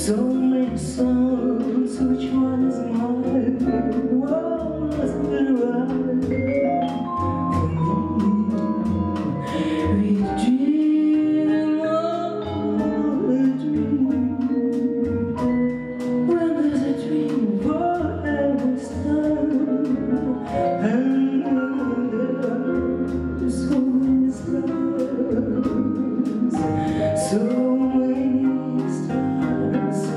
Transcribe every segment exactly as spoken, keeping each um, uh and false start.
So many songs, which one is mine? What was it right for me? We dream of a dream. When there's a dream for every star, and there are so many stars, so many stars.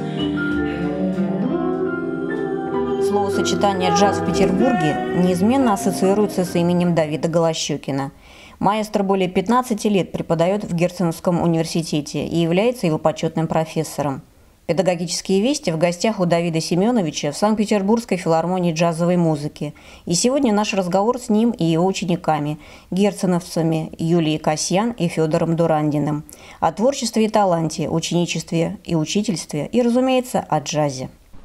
Словосочетание «джаз в Петербурге» неизменно ассоциируется с именем Давида Голощёкина. Маэстро более пятнадцати лет преподает в Герценовском университете и является его почетным профессором. Педагогические вести в гостях у Давида Семеновича в Санкт-Петербургской филармонии джазовой музыки. И сегодня наш разговор с ним и его учениками, герценовцами Юлией Касьян и Федором Дурандиным, о творчестве и таланте, ученичестве и учительстве, и, разумеется, о джазе.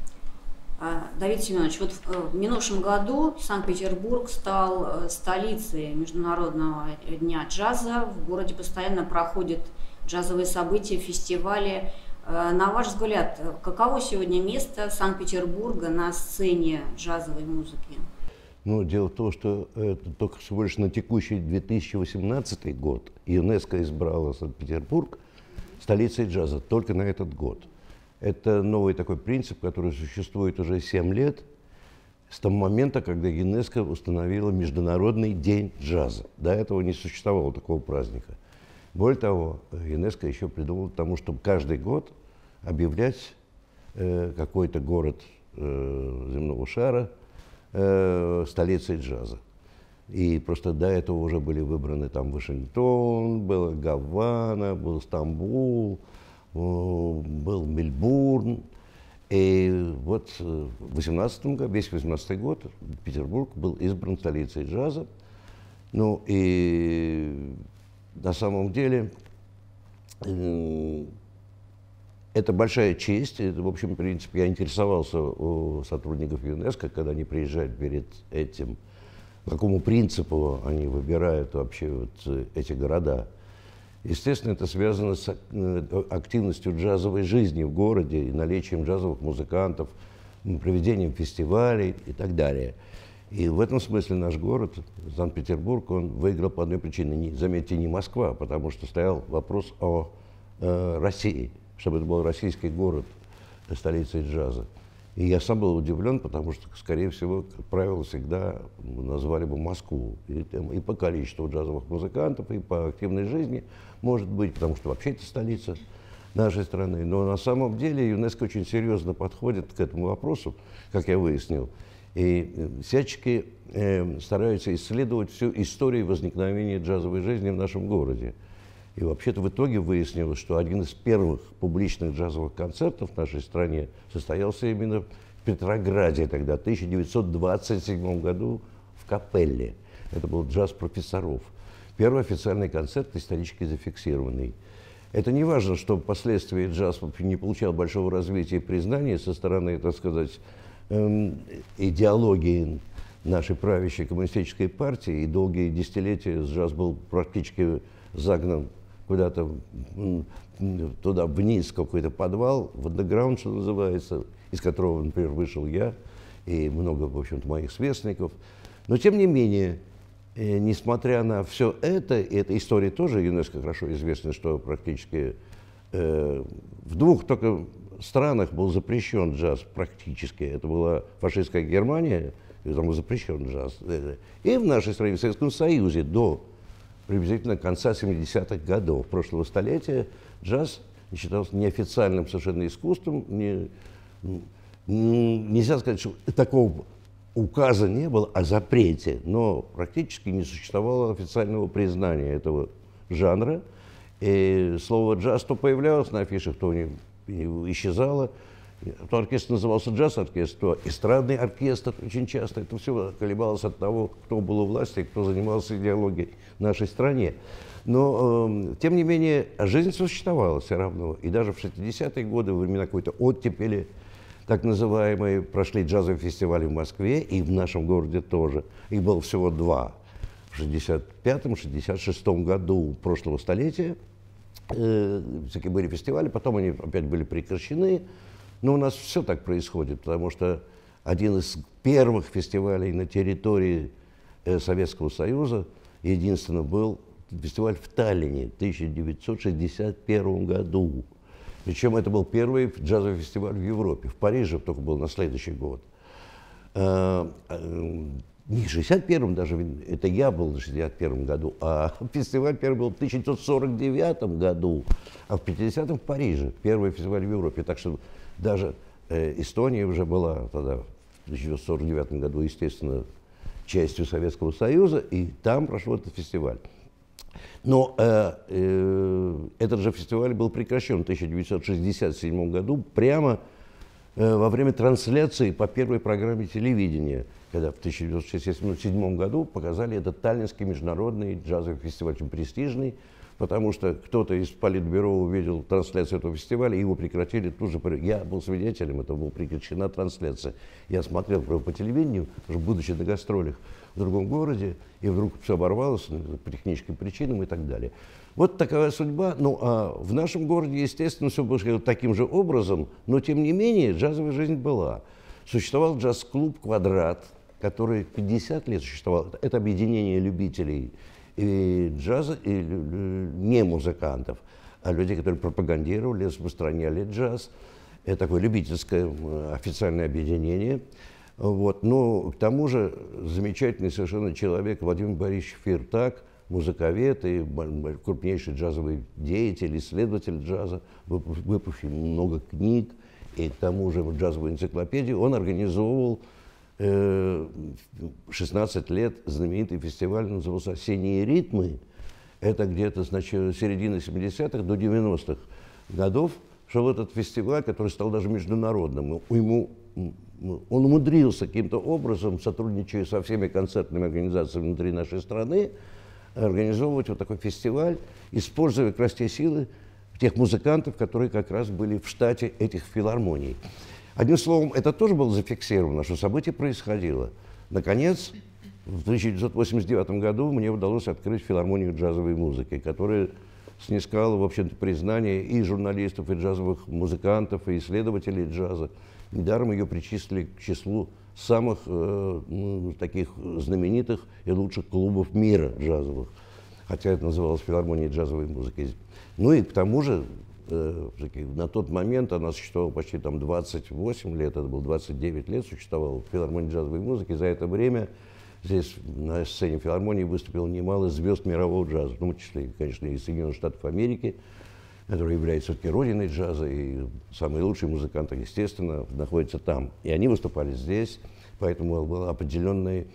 Давид Семенович, вот в минувшем году Санкт-Петербург стал столицей Международного дня джаза. В городе постоянно проходят джазовые события, фестивали. На ваш взгляд, каково сегодня место Санкт-Петербурга на сцене джазовой музыки? Ну, дело в том, что это только всего лишь на текущий две тысячи восемнадцатый год ЮНЕСКО избрала Санкт-Петербург столицей джаза только на этот год. Это новый такой принцип, который существует уже семь лет, с того момента, когда ЮНЕСКО установила Международный день джаза. До этого не существовало такого праздника. Более того, ЮНЕСКО еще придумал к тому, чтобы каждый год объявлять э, какой-то город э, земного шара э, столицей джаза. И просто до этого уже были выбраны там Вашингтон, была Гавана, был Стамбул, был Мельбурн. И вот в восемнадцатом году, весь восемнадцатый год Петербург был избран столицей джаза. Ну и на самом деле э, это большая честь. Это, в общем, в принципе, я интересовался у сотрудников ЮНЕСКО, когда они приезжают перед этим, по какому принципу они выбирают вообще вот эти города. Естественно, это связано с активностью джазовой жизни в городе, и наличием джазовых музыкантов, проведением фестивалей и так далее. И в этом смысле наш город, Санкт-Петербург, он выиграл по одной причине. Не, заметьте, не Москва, потому что стоял вопрос о э, России, чтобы это был российский город, столицей джаза. И я сам был удивлен, потому что, скорее всего, как правило, всегда назвали бы Москву. И, и по количеству джазовых музыкантов, и по активной жизни, может быть, потому что вообще это столица нашей страны. Но на самом деле ЮНЕСКО очень серьезно подходит к этому вопросу, как я выяснил, и всячески э, стараются исследовать всю историю возникновения джазовой жизни в нашем городе. И вообще-то в итоге выяснилось, что один из первых публичных джазовых концертов в нашей стране состоялся именно в Петрограде тогда, в тысяча девятьсот двадцать седьмом году в Капелле. Это был джаз профессоров. Первый официальный концерт исторически зафиксированный. Это не важно, что впоследствии джаз не получал большого развития и признания со стороны, так сказать, эм, идеологии нашей правящей коммунистической партии, и долгие десятилетия джаз был практически загнан куда-то туда вниз, в какой-то подвал, в андеграунд, что называется, из которого, например, вышел я и много, в общем-то, моих сверстников. Но, тем не менее, э, несмотря на все это, и эта история тоже ЮНЕСКО хорошо известна, что практически э, в двух только странах был запрещен джаз практически. Это была фашистская Германия, и там был запрещен джаз. И в нашей стране, в Советском Союзе, до приблизительно конца семидесятых годов прошлого столетия джаз считался неофициальным совершенно искусством. Не, нельзя сказать, что такого указа не было о запрете, но практически не существовало официального признания этого жанра. И слово «джаз» то появлялось на афишах, то не, не исчезало. То оркестр назывался джаз-оркестр, то эстрадный оркестр очень часто. Это все колебалось от того, кто был у власти, кто занимался идеологией в нашей стране. Но, э, тем не менее, жизнь существовала все равно. И даже в шестидесятые годы, во времена какой-то оттепели, так называемые, прошли джазовые фестивали в Москве и в нашем городе тоже. Их было всего два. В шестьдесят пятом — шестьдесят шестом году прошлого столетия э, всякие были фестивали, потом они опять были прекращены. Но у нас все так происходит, потому что один из первых фестивалей на территории э, Советского Союза, единственно, был фестиваль в Таллине в тысяча девятьсот шестьдесят первом году. Причем это был первый джазовый фестиваль в Европе. В Париже только был на следующий год. А, а, не в шестьдесят первом даже, это я был в шестьдесят первом году, а фестиваль первый был в тысяча девятьсот сорок девятом году, а в пятидесятом в Париже, первый фестиваль в Европе. Так что даже э, Эстония уже была тогда, в тысяча девятьсот сорок девятом году, естественно, частью Советского Союза, и там прошел этот фестиваль. Но э, э, этот же фестиваль был прекращен в тысяча девятьсот шестьдесят седьмом году прямо э, во время трансляции по первой программе телевидения, когда в тысяча девятьсот шестьдесят седьмом году показали этот Таллинский международный джазовый фестиваль, очень престижный, потому что кто-то из политбюро увидел трансляцию этого фестиваля, и его прекратили тут же. Я был свидетелем, это была прекращена трансляция. Я смотрел по телевидению, уже будучи на гастролях в другом городе, и вдруг все оборвалось по техническим причинам и так далее. Вот такая судьба. Ну, а в нашем городе, естественно, все было таким же образом, но, тем не менее, джазовая жизнь была. Существовал джаз-клуб «Квадрат», который пятьдесят лет существовал. Это объединение любителей и джаза, и не музыкантов, а людей, которые пропагандировали, распространяли джаз. Это такое любительское официальное объединение. Вот. Но к тому же замечательный совершенно человек Владимир Борисович Фиртак, музыковед и крупнейший джазовый деятель, исследователь джаза, выпустил много книг, и к тому же джазовую энциклопедию, он организовывал шестнадцать лет знаменитый фестиваль, назывался «Осенние ритмы». Это где-то с середины семидесятых до девяностых годов шел этот фестиваль, который стал даже международным. Ему, он умудрился каким-то образом, сотрудничая со всеми концертными организациями внутри нашей страны, организовывать вот такой фестиваль, используя как раз те силы тех музыкантов, которые как раз были в штате этих филармоний. Одним словом, это тоже было зафиксировано, что событие происходило. Наконец, в тысяча девятьсот восемьдесят девятом году мне удалось открыть филармонию джазовой музыки, которая снискала, в общем-то, признание и журналистов, и джазовых музыкантов, и исследователей джаза. Недаром ее причислили к числу самых э, ну, таких знаменитых и лучших клубов мира джазовых, хотя это называлось филармонией джазовой музыки. Ну и к тому же, на тот момент она существовала почти там двадцать восемь лет, это было двадцать девять лет существовала филармония джазовой музыки. За это время здесь на сцене филармонии выступило немало звезд мирового джаза, в том числе, конечно, и Соединенных Штатов Америки, который является все-таки родиной джаза, и самые лучшие музыканты, естественно, находятся там. И они выступали здесь, поэтому было определенное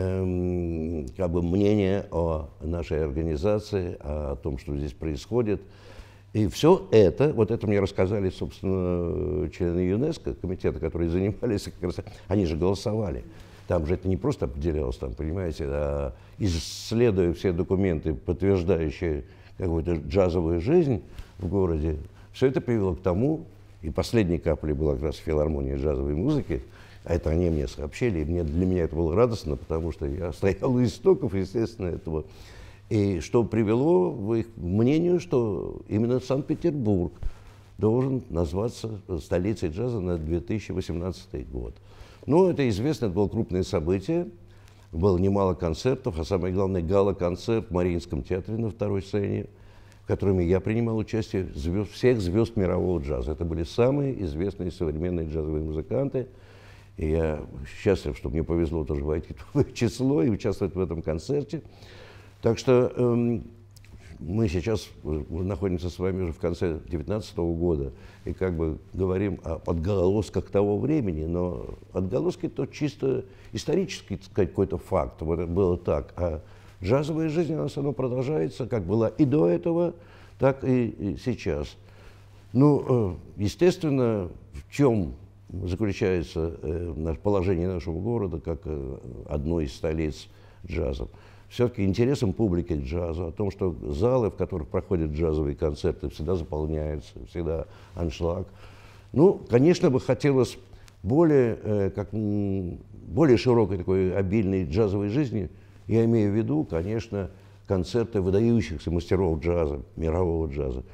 эм, как бы мнение о нашей организации, о том, что здесь происходит. И все это, вот это мне рассказали, собственно, члены ЮНЕСКО, комитета, которые занимались, как раз, они же голосовали. Там же это не просто определялось, там, понимаете, а исследуя все документы, подтверждающие какую-то джазовую жизнь в городе, все это привело к тому, и последней каплей была как раз филармония джазовой музыки, а это они мне сообщили, и мне, для меня это было радостно, потому что я стоял у истоков, естественно, этого. И что привело к их мнению, что именно Санкт-Петербург должен назваться столицей джаза на две тысячи восемнадцатый год. Ну, это известно, это было крупное событие, было немало концертов, а самое главное, гала-концерт в Мариинском театре на второй сцене, в котором я принимал участие звезд, всех звезд мирового джаза. Это были самые известные современные джазовые музыканты. И я счастлив, что мне повезло тоже войти в их число и участвовать в этом концерте. Так что э, мы сейчас находимся с вами уже в конце две тысячи девятнадцатого года и как бы говорим о отголосках того времени, но отголоски – это чисто исторический, так сказать, какой-то факт, вот это было так. А джазовая жизнь, она все равно продолжается, как была и до этого, так и, и сейчас. Ну, э, естественно, в чем заключается э, положение нашего города как э, одной из столиц джаза? Все-таки интересом публики к джазу, о том, что залы, в которых проходят джазовые концерты, всегда заполняются, всегда аншлаг. Ну, конечно, бы хотелось более, э, как, более широкой такой обильной джазовой жизни. Я имею в виду, конечно, концерты выдающихся мастеров джаза, мирового джаза.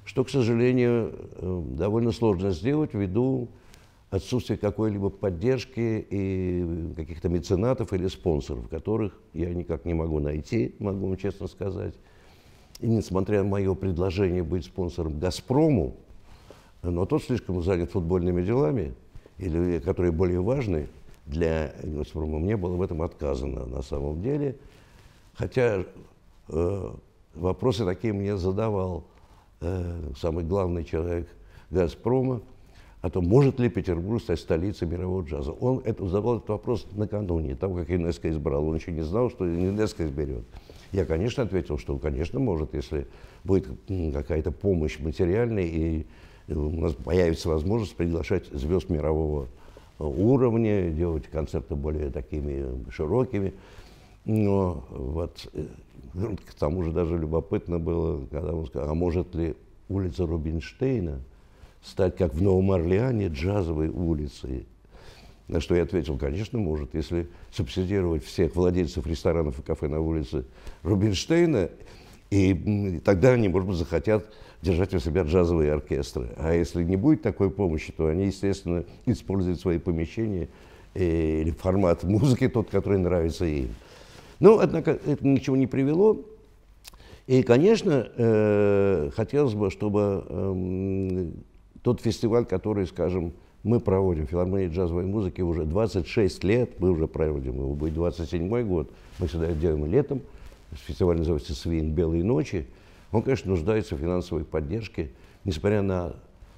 что, к сожалению, довольно сложно сделать ввиду отсутствия какой-либо поддержки и каких-то меценатов или спонсоров, которых я никак не могу найти, могу вам честно сказать. И несмотря на мое предложение быть спонсором «Газпрому», но тот слишком занят футбольными делами, или которые более важны для «Газпрома», мне было в этом отказано на самом деле. Хотя э, вопросы такие мне задавал э, самый главный человек «Газпрома», о том, может ли Петербург стать столицей мирового джаза. Он это, задавал этот вопрос накануне, того, как ЮНЕСКО избрал. Он еще не знал, что ЮНЕСКО изберет. Я, конечно, ответил, что, конечно, может, если будет какая-то помощь материальная, и у нас появится возможность приглашать звезд мирового уровня, делать концерты более такими широкими. Но вот к тому же даже любопытно было, когда он сказал, а может ли улица Рубинштейна стать, как в Новом Орлеане, джазовой улицей? На что я ответил, конечно, может, если субсидировать всех владельцев ресторанов и кафе на улице Рубинштейна, и, и тогда они, может быть, захотят держать у себя джазовые оркестры. А если не будет такой помощи, то они, естественно, используют свои помещения э, или формат музыки, тот, который нравится им. Но, однако, это ничего не привело. И, конечно, э, хотелось бы, чтобы э, тот фестиваль, который, скажем, мы проводим, филармония джазовой музыки, уже двадцать шесть лет, мы уже проводим, его будет двадцать седьмой год, мы всегда это делаем летом, фестиваль называется «Свинг. Белые ночи». Он, конечно, нуждается в финансовой поддержке, несмотря на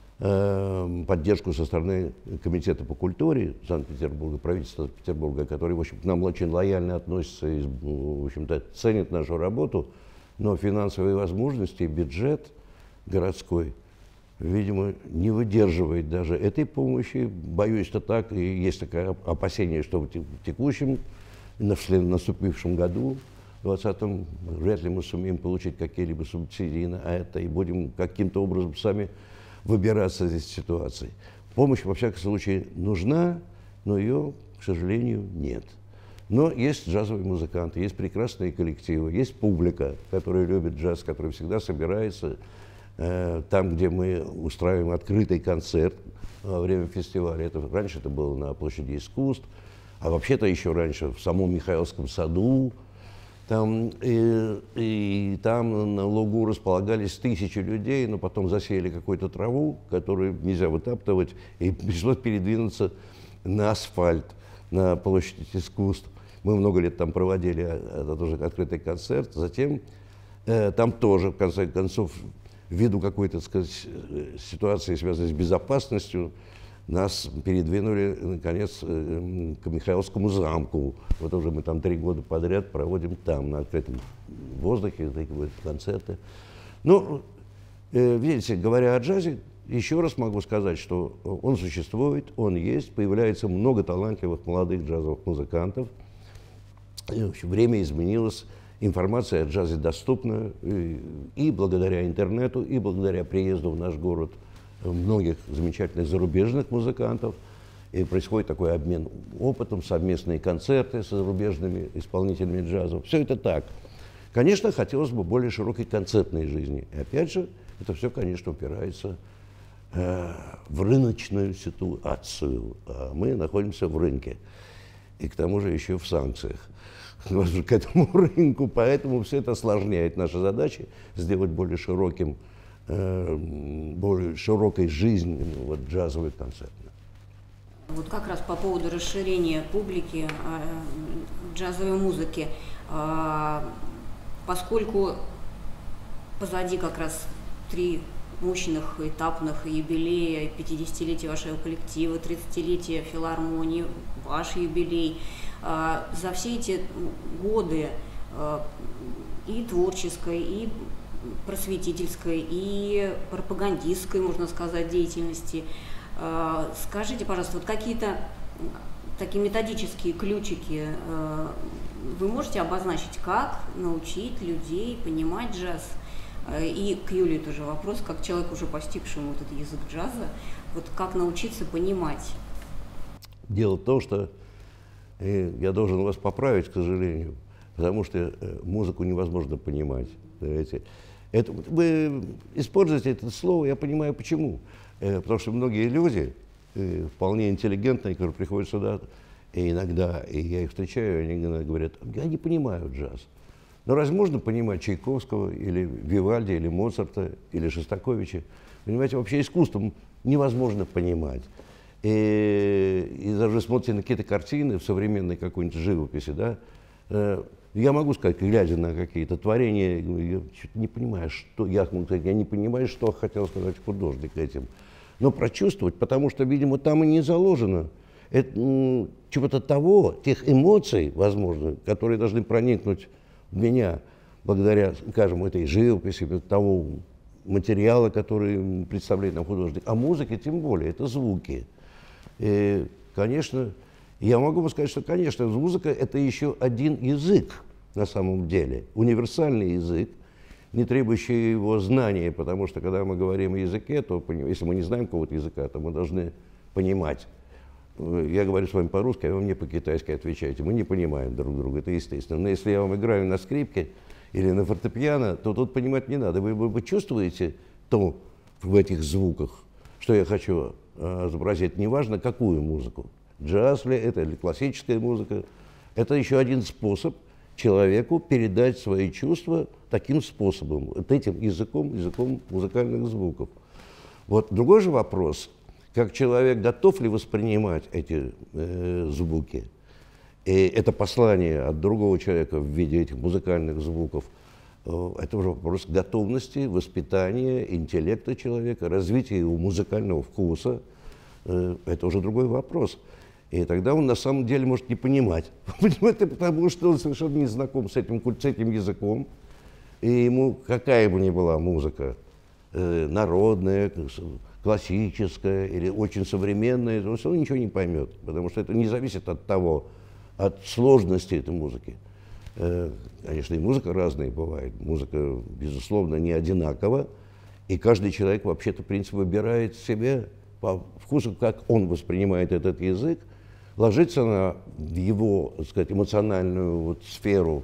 э, поддержку со стороны Комитета по культуре Санкт-Петербурга, правительства Петербурга, который, в общем, к нам очень лояльно относится и, в общем-то, ценит нашу работу, но финансовые возможности, бюджет городской, видимо, не выдерживает даже этой помощи. Боюсь, что так, и есть такое опасение, что в текущем, в наступившем году, в двадцатом, вряд ли мы сумеем получить какие-либо субсидии на это, и будем каким-то образом сами выбираться из этой ситуации. Помощь, во всяком случае, нужна, но ее, к сожалению, нет. Но есть джазовые музыканты, есть прекрасные коллективы, есть публика, которая любит джаз, которая всегда собирается там, где мы устраиваем открытый концерт во время фестиваля. Это, раньше это было на площади искусств, а вообще-то еще раньше в самом Михайловском саду. Там, и, и там на лугу располагались тысячи людей, но потом засеяли какую-то траву, которую нельзя вытаптывать, и пришлось передвинуться на асфальт, на площадь искусств. Мы много лет там проводили этот уже открытый концерт. Затем э, там тоже, в конце концов, ввиду какой-то, так сказать, ситуации, связанной с безопасностью, нас передвинули, наконец, к Михайловскому замку. Вот уже мы там три года подряд проводим там, на открытом воздухе, такие вот концерты. Ну, видите, говоря о джазе, еще раз могу сказать, что он существует, он есть, появляется много талантливых молодых джазовых музыкантов. И, в общем, время изменилось. Информация о джазе доступна и, и благодаря интернету, и благодаря приезду в наш город многих замечательных зарубежных музыкантов. И происходит такой обмен опытом, совместные концерты с зарубежными исполнителями джаза. Все это так. Конечно, хотелось бы более широкой концертной жизни. И опять же, это все, конечно, упирается э, в рыночную ситуацию. А мы находимся в рынке. И к тому же еще в санкциях к этому рынку, поэтому все это осложняет наши задачи сделать более широким, э, более широкой жизнь вот, джазовой концертной. Вот как раз по поводу расширения публики э, джазовой музыки, э, поскольку позади как раз три мощных этапных юбилея, пятидесятилетия вашего коллектива, тридцатилетия филармонии, ваш юбилей. За все эти годы и творческой, и просветительской, и пропагандистской, можно сказать, деятельности, скажите, пожалуйста, вот какие-то такие методические ключики вы можете обозначить, как научить людей понимать джаз? И к Юлии тоже вопрос, как человек, уже постигшему этот язык джаза, вот как научиться понимать? Дело в том, что э, я должен вас поправить, к сожалению, потому что э, музыку невозможно понимать. Понимаете? Это, вы используете это слово, я понимаю почему. Э, потому что многие люди, э, вполне интеллигентные, которые приходят сюда, и иногда, и я их встречаю, они иногда говорят, я не понимаю джаз. Но разве можно понимать Чайковского, или Вивальди, или Моцарта, или Шостаковича? Понимаете, вообще искусством невозможно понимать. И, и даже смотрите на какие-то картины в современной какой-нибудь живописи, да, э, я могу сказать, глядя на какие-то творения, я не понимаю, что я, я не понимаю, что хотел сказать художник этим. Но прочувствовать, потому что, видимо, там и не заложено это, чего-то того, тех эмоций, возможно, которые должны проникнуть в меня благодаря, скажем, этой живописи, того материала, который представляет нам художник. А музыка тем более, это звуки. И, конечно, я могу вам сказать, что, конечно, музыка – это еще один язык на самом деле, универсальный язык, не требующий его знания, потому что, когда мы говорим о языке, то, если мы не знаем какого-то языка, то мы должны понимать. Я говорю с вами по-русски, а вы мне по-китайски отвечаете. Мы не понимаем друг друга, это естественно. Но если я вам играю на скрипке или на фортепиано, то тут понимать не надо. Вы, вы, вы чувствуете то в этих звуках, что я хочу изобразить, неважно какую музыку. Джаз ли это или классическая музыка. Это еще один способ человеку передать свои чувства таким способом, вот этим языком, языком музыкальных звуков. Вот другой же вопрос, как человек готов ли воспринимать эти э, звуки, и это послание от другого человека в виде этих музыкальных звуков, э, это уже вопрос готовности, воспитания, интеллекта человека, развития его музыкального вкуса, э, это уже другой вопрос. И тогда он на самом деле может не понимать, понимаете, потому что он совершенно не знаком с этим, с этим языком, и ему какая бы ни была музыка, э, народная, классическая или очень современная, он все равно ничего не поймет, потому что это не зависит от того, от сложности этой музыки. Э, конечно, и музыка разная бывает, музыка, безусловно, не одинакова, и каждый человек вообще-то, в принципе, выбирает себе по вкусу, как он воспринимает этот язык, ложится на его, так сказать, эмоциональную вот сферу,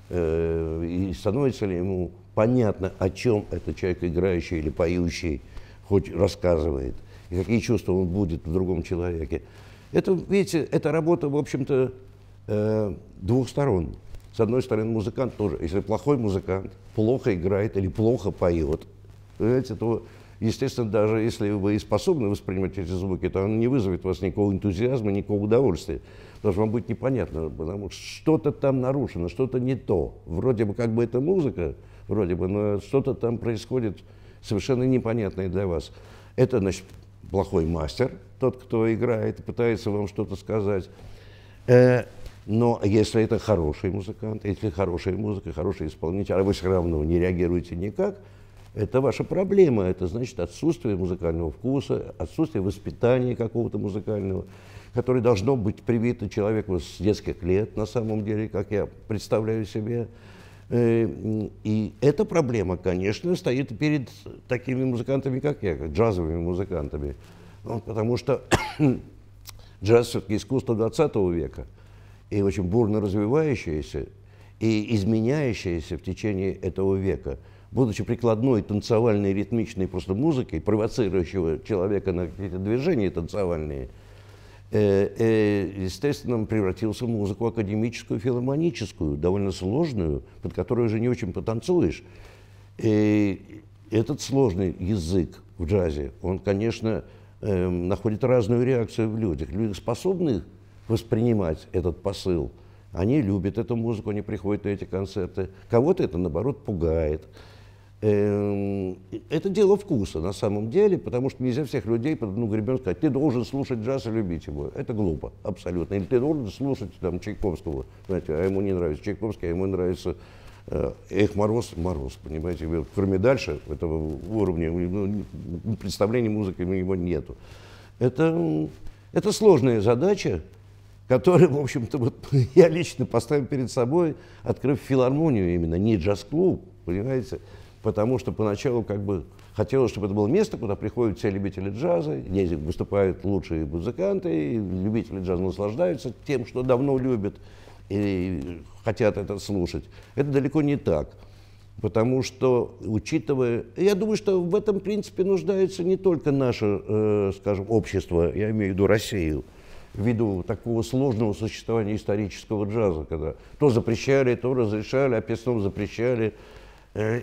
э, и становится ли ему понятно, о чем этот человек, играющий или поющий, хоть рассказывает, и какие чувства он будет в другом человеке. Это, видите, это работа, в общем-то, э, двух сторон. С одной стороны, музыкант тоже, если плохой музыкант плохо играет или плохо поет, понимаете, то, естественно, даже если вы и способны воспринимать эти звуки, то он не вызовет у вас никакого энтузиазма, никакого удовольствия. Потому что вам будет непонятно, потому что что-то там нарушено, что-то не то. Вроде бы как бы это музыка, вроде бы, но что-то там происходит совершенно непонятное для вас. Это, значит, плохой мастер, тот, кто играет и пытается вам что-то сказать. Э, но если это хороший музыкант, если хорошая музыка, хороший исполнитель, а вы все равно не реагируете никак, это ваша проблема, это значит отсутствие музыкального вкуса, отсутствие воспитания какого-то музыкального, которое должно быть привито человеку с детских лет, на самом деле, как я представляю себе. И эта проблема, конечно, стоит перед такими музыкантами, как я, как джазовыми музыкантами, ну, потому что джаз все-таки искусство двадцатого века, и очень бурно развивающееся, и изменяющееся в течение этого века. Будучи прикладной, танцевальной, ритмичной просто музыкой, провоцирующего человека на какие-то движения танцевальные, э, э, естественно, превратился в музыку академическую, филармоническую, довольно сложную, под которую уже не очень потанцуешь. И этот сложный язык в джазе, он, конечно, э, находит разную реакцию в людях. Люди способны воспринимать этот посыл. Они любят эту музыку, они приходят на эти концерты. Кого-то это, наоборот, пугает. Это дело вкуса на самом деле, потому что нельзя всех людей под одну гребенку сказать, ты должен слушать джаз и любить его. Это глупо, абсолютно. Или ты должен слушать там, Чайковского, знаете, а ему не нравится Чайковский, а ему нравится э, Эх, Мороз, Мороз, понимаете. Кроме дальше этого уровня, ну, представления музыки у него нету. Это, это сложная задача, которую, в общем-то, вот, я лично поставил перед собой, открыв филармонию именно, не джаз-клуб, понимаете. Потому что поначалу как бы хотелось, чтобы это было место, куда приходят все любители джаза, где выступают лучшие музыканты, и любители джаза наслаждаются тем, что давно любят и хотят это слушать. Это далеко не так. Потому что, учитывая... Я думаю, что в этом, в принципе, нуждается не только наше, э, скажем, общество, я имею в виду Россию, ввиду такого сложного существования исторического джаза, когда то запрещали, то разрешали, опять снова запрещали. Э,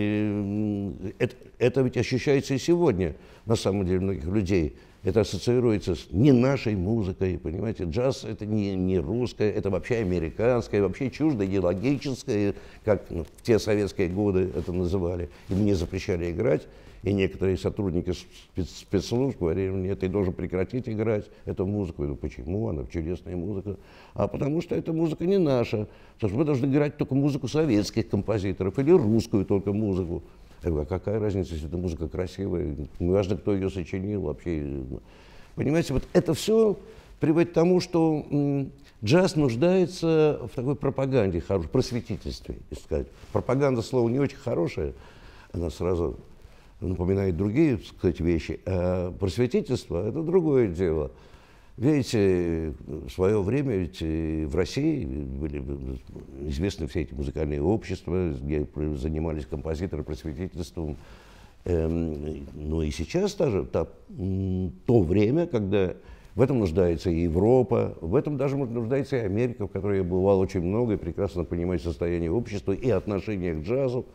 и это, это ведь ощущается и сегодня, на самом деле, многих людей. Это ассоциируется с не нашей музыкой, понимаете. Джаз — это не, не русское, это вообще американское, вообще чуждо идеологическое, как ну, в те советские годы это называли. И мне запрещали играть, и некоторые сотрудники спец спецслужб говорили мне: ты должен прекратить играть эту музыку. Я говорю: почему? Она чудесная музыка. А потому что эта музыка не наша. Потому что мы должны играть только музыку советских композиторов или русскую только музыку. Я говорю: а какая разница, если эта музыка красивая, неважно, кто ее сочинил вообще. Понимаете, вот это все приводит к тому, что м, джаз нуждается в такой пропаганде, хорошей, просветительстве, если сказать. Пропаганда, слово не очень хорошее, она сразу напоминает другие, так сказать, вещи. А просветительство — это другое дело. Видите, в свое время ведь в России были известны все эти музыкальные общества, где занимались композиторы просветительством. Эм, ну и сейчас даже та, то время, когда в этом нуждается и Европа, в этом даже нуждается и Америка, в которой я бывал очень много и прекрасно понимаю состояние общества и отношение к джазу.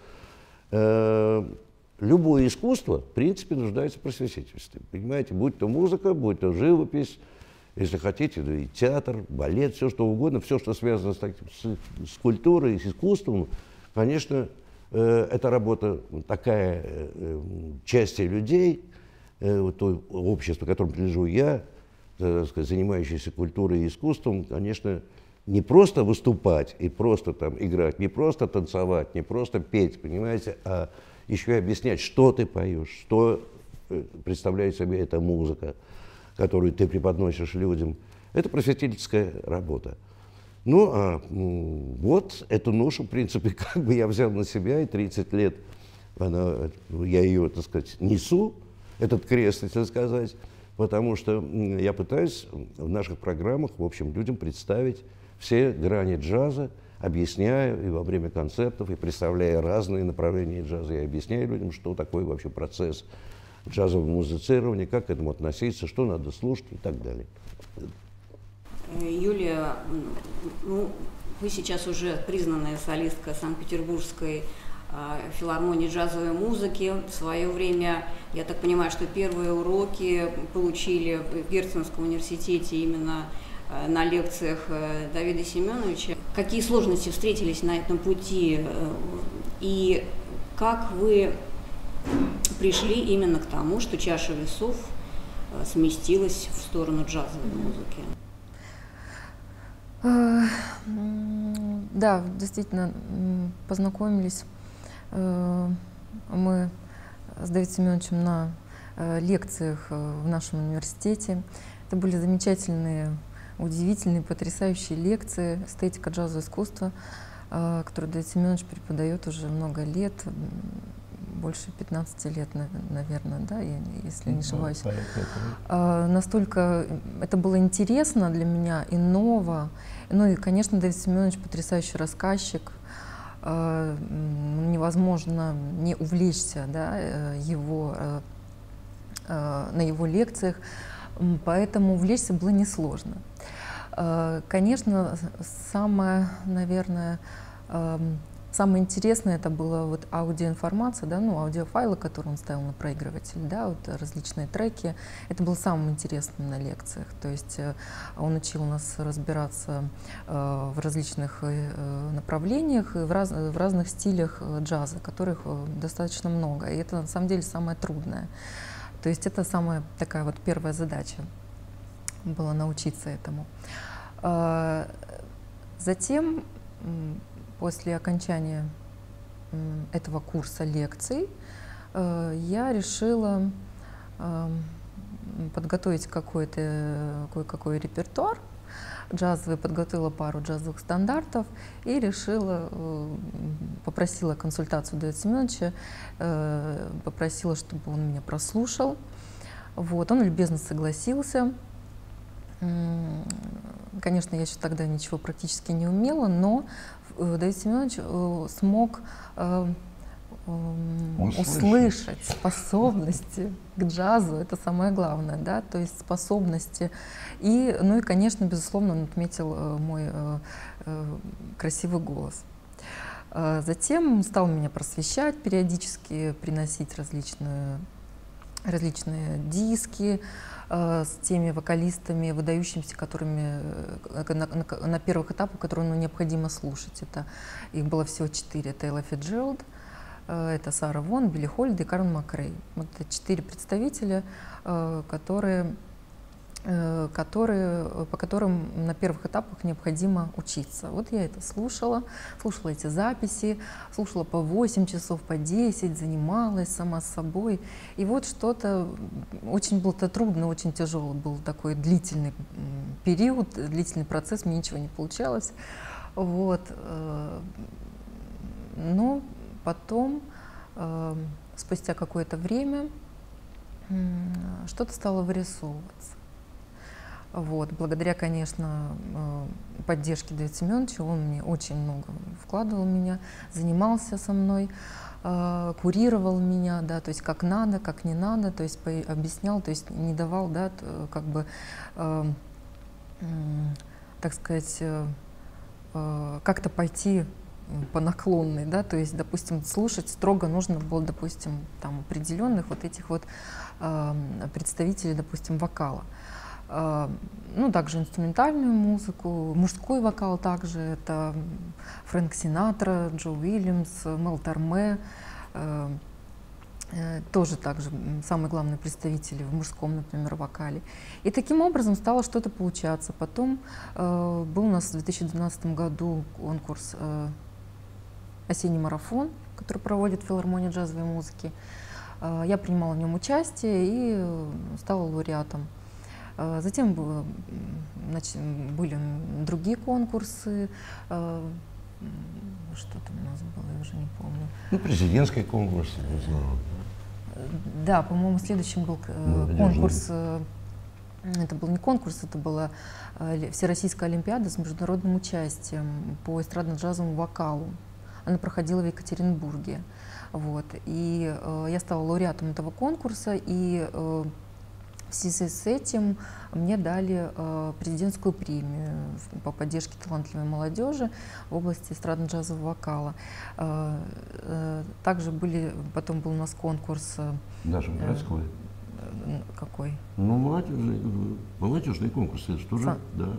Э, любое искусство, в принципе, нуждается в просветительстве. Понимаете, будь то музыка, будь то живопись, если хотите, да и театр, балет, все что угодно, все, что связано с, с, с культурой, с искусством, конечно, э, это работа такая э, части людей, э, то общество, которому принадлежу я, э, сказать, занимающееся культурой и искусством, конечно, не просто выступать и просто там играть, не просто танцевать, не просто петь, понимаете, а еще и объяснять, что ты поешь, что представляет себе эта музыка, которую ты преподносишь людям. Это просветительская работа. Ну, а вот эту ношу, в принципе, как бы я взял на себя, и тридцать лет она, я ее, так сказать, несу, этот крест, если сказать, потому что я пытаюсь в наших программах, в общем, людям представить все грани джаза, объясняю и во время концертов, и представляя разные направления джаза, я объясняю людям, что такое вообще процесс джазового музицирования, как к этому относиться, что надо слушать и так далее. Юлия, ну, вы сейчас уже признанная солистка Санкт-Петербургской э, филармонии джазовой музыки. В свое время, я так понимаю, что первые уроки получили в Герценовском университете именно э, на лекциях э, Давида Семеновича. Какие сложности встретились на этом пути э, и как вы пришли именно к тому, что чаша весов э, сместилась в сторону джазовой музыки? Да, действительно, познакомились мы с Давидом Семеновичем на лекциях в нашем университете. Это были замечательные, удивительные, потрясающие лекции «Эстетика джазового искусства», которые Давид Семенович преподает уже много лет, больше пятнадцати лет, наверное, да, если не ошибаюсь. А, настолько это было интересно для меня и ново. Ну и, конечно, Давид Семенович потрясающий рассказчик. А, невозможно не увлечься, да, его, а, на его лекциях, поэтому увлечься было несложно. А, конечно, самое, наверное, самое интересное это была вот аудиоинформация, да, ну, аудиофайлы, которые он ставил на проигрыватель, да, вот различные треки. Это было самым интересным на лекциях. То есть он учил нас разбираться э, в различных э, направлениях и в, раз, в разных стилях джаза, которых достаточно много. И это на самом деле самое трудное. То есть это самая такая вот первая задача была научиться этому. Э, затем после окончания этого курса лекций я решила подготовить какой-то кое-какой репертуар джазовый, подготовила пару джазовых стандартов и решила, попросила консультацию Давида Семеновича, попросила, чтобы он меня прослушал. Вот, он любезно согласился. Конечно, я еще тогда ничего практически не умела, но Давид Семенович смог услышать. услышать способности к джазу, это самое главное, да, то есть способности. И, ну и, конечно, безусловно, он отметил мой э, э, красивый голос. Затем стал меня просвещать, периодически приносить различные, различные диски э, с теми вокалистами, выдающимися, которыми э, на, на, на первых этапах, которые ну, необходимо слушать. Это, их было всего четыре. Это Элла Фицджеральд, э, это Сара Вон, Билли Холлиday и Карл Макрей. Вот это четыре представителя, э, которые... Которые, по которым на первых этапах необходимо учиться. Вот я это слушала, слушала эти записи, слушала по восемь часов, по десять, занималась сама с собой. И вот что-то, очень было трудно, очень тяжелый был такой длительный период, длительный процесс, мне ничего не получалось. Вот. Но потом, спустя какое-то время, что-то стало вырисовываться. Вот. Благодаря, конечно, поддержке Давида Семеновича, он мне очень много вкладывал в меня, занимался со мной, курировал меня, да, то есть как надо, как не надо, то есть объяснял, то есть не давал, да, как бы, так сказать, как-то пойти по наклонной, да, то есть, допустим, слушать строго нужно было, допустим, там определенных вот этих вот представителей, допустим, вокала. Ну, также инструментальную музыку, мужской вокал также, это Фрэнк Синатра, Джо Уильямс, Мел Торме, э, э, тоже также самые главные представители в мужском, например, вокале. И таким образом стало что-то получаться. Потом э, был у нас в две тысячи двенадцатом году конкурс э, «Осенний марафон», который проводит филармония джазовой музыки. Э, я принимала в нем участие и стала лауреатом. Затем было, значит, были другие конкурсы, что там у нас было, я уже не помню. Ну, президентский конкурс. Да, по-моему, следующим был ну, конкурс, это был не конкурс, это была Всероссийская олимпиада с международным участием по эстрадно-джазовому вокалу. Она проходила в Екатеринбурге. Вот. И я стала лауреатом этого конкурса, и в связи с этим мне дали э, президентскую премию по поддержке талантливой молодежи в области эстрадно-джазового вокала. Э, э, также были, потом был у нас конкурс. Э, Даже городской? Э, какой? Ну, молодежный, молодежный конкурс, это тоже, Са... да.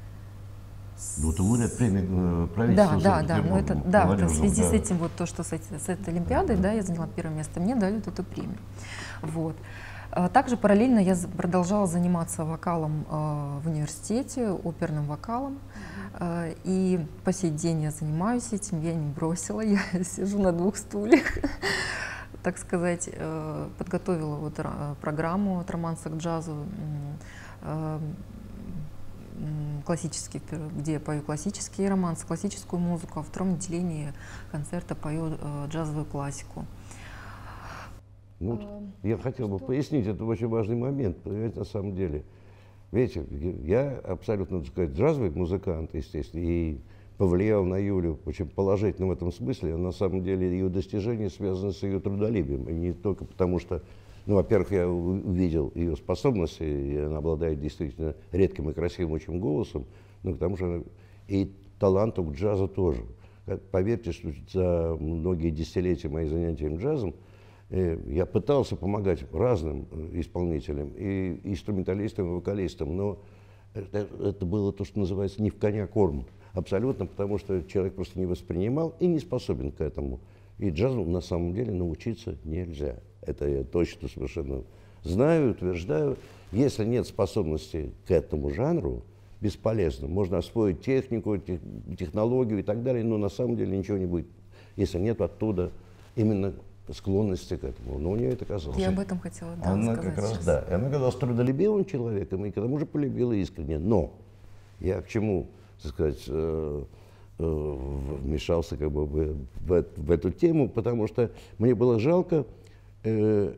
Ну, это лауреат премии правительства. Да, да, да, но это, да, в связи да. с этим, вот то, что с, эти, с этой Олимпиадой, да, я заняла первое место, мне дали вот эту премию. Вот. Также параллельно я продолжала заниматься вокалом э, в университете, оперным вокалом. Э, и по сей день я занимаюсь этим, я не бросила, я сижу на двух стульях, так сказать. Э, подготовила вот программу от романса к джазу, э, классический, где я пою классический романс, классическую музыку, а в втором отделении концерта пою э, джазовую классику. Ну, вот я хотел бы пояснить, это очень важный момент, понимаете, на самом деле. Видите, я абсолютно, так сказать, джазовый музыкант, естественно, и повлиял на Юлю очень положительно в этом смысле. На самом деле ее достижения связаны с ее трудолюбием, и не только потому, что, ну, во-первых, я увидел ее способности, и она обладает действительно редким и красивым очень голосом, но потому что она, и талантом к джазу тоже. Поверьте, что за многие десятилетия моих занятий джазом я пытался помогать разным исполнителям, и инструменталистам, и вокалистам, но это, это было то, что называется не в коня корм, абсолютно, потому что человек просто не воспринимал и не способен к этому. И джазу на самом деле научиться нельзя. Это я точно совершенно знаю, утверждаю. Если нет способности к этому жанру, бесполезно. Можно освоить технику, тех, технологию и так далее, но на самом деле ничего не будет, если нет оттуда именно склонности к этому. Но у нее это казалось. Я об этом хотела, да, она сказать как раз, сейчас. да. Она казалась трудолюбивым человеком, и к тому же полюбила искренне. Но я к чему, так сказать, э, э, вмешался как бы в, в, в эту тему, потому что мне было жалко, э,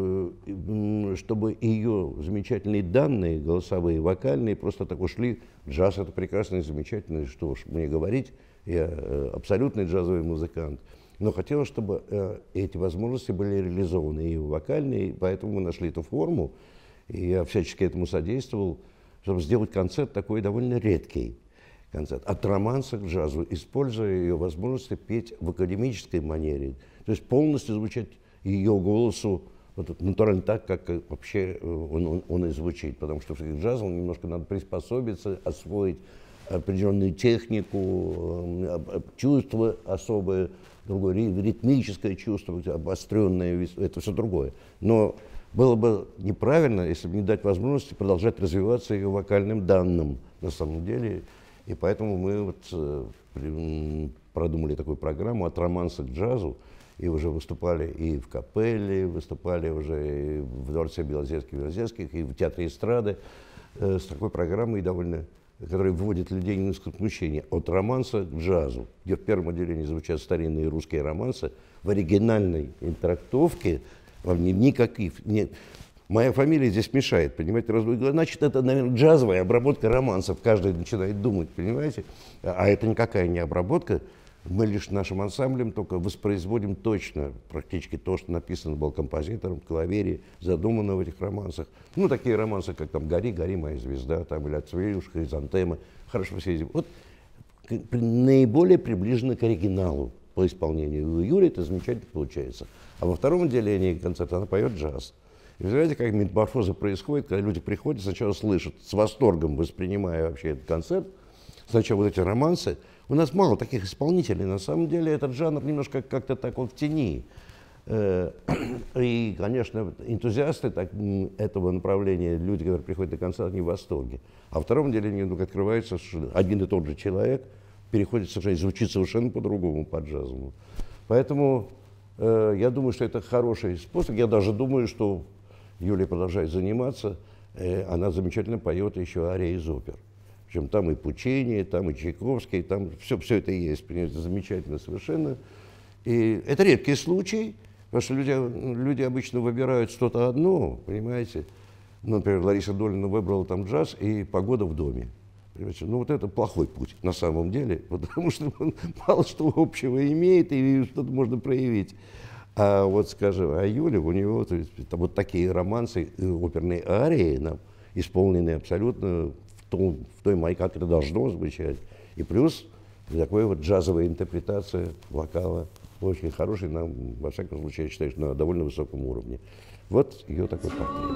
э, чтобы ее замечательные данные, голосовые, вокальные, просто так ушли. Джаз — это прекрасно и замечательно, что уж мне говорить, я э, абсолютный джазовый музыкант. Но хотелось, чтобы э, эти возможности были реализованы и вокальные, и поэтому мы нашли эту форму, и я всячески этому содействовал, чтобы сделать концерт такой довольно редкий. Концерт от романса к джазу, используя ее возможности петь в академической манере, то есть полностью звучать ее голосу вот, натурально так, как вообще он, он, он и звучит, потому что к джазу немножко надо приспособиться, освоить определенную технику, чувство особое, другое, ритмическое чувство, обостренное, это все другое. Но было бы неправильно, если бы не дать возможности продолжать развиваться ее вокальным данным на самом деле. И поэтому мы вот, э, продумали такую программу от романса к джазу, и уже выступали и в капелле, выступали уже и в Дворце Белозерских, и в Театре эстрады э, с такой программой довольно, которая вводит людей немножко в смущение. От романса к джазу, где в первом отделении звучат старинные русские романсы, в оригинальной трактовке, никаких нет. Моя фамилия здесь мешает, понимаете, разводит. Значит, это, наверное, джазовая обработка романсов. Каждый начинает думать, понимаете? А это никакая не обработка. Мы лишь нашим ансамблем только воспроизводим точно практически то, что написано был композитором, в клавере, задумано в этих романсах. Ну, такие романсы, как там «Гори, гори, моя звезда», там, или «Отцвеюшка», «Хризантема». Хорошо все эти. Вот наиболее приближено к оригиналу по исполнению. У Юли это замечательно получается. А во втором отделении концерта она поет джаз. И вы знаете, как метаморфоза происходит, когда люди приходят, сначала слышат, с восторгом воспринимая вообще этот концерт, сначала вот эти романсы. У нас мало таких исполнителей, на самом деле этот жанр немножко как-то так он в тени. И, конечно, энтузиасты так, этого направления, люди, которые приходят на концерт, они в восторге. А во втором отделении вдруг открывается один и тот же человек, переходит совершенно, звучит совершенно по-другому, по-джазовому. Поэтому э, я думаю, что это хороший способ. Я даже думаю, что Юлия продолжает заниматься, э, она замечательно поет еще арии из опер. Причем там и Пучини, там и Чайковский, там все, все это есть, понимаете, замечательно совершенно. И это редкий случай, потому что люди, люди обычно выбирают что-то одно, понимаете. Ну, например, Лариса Долина выбрала там джаз и погода в доме. Понимаете? Ну, вот это плохой путь на самом деле, потому что он мало что общего имеет и что-то можно проявить. А вот, скажем, а Юля, у него то есть, вот такие романсы, оперные арии, исполненные абсолютно в, том, в той майке, как это должно звучать. И плюс такая вот джазовая интерпретация вокала, очень хорошая, нам, во всяком случае, я считаю, что на довольно высоком уровне. Вот ее такой портрет.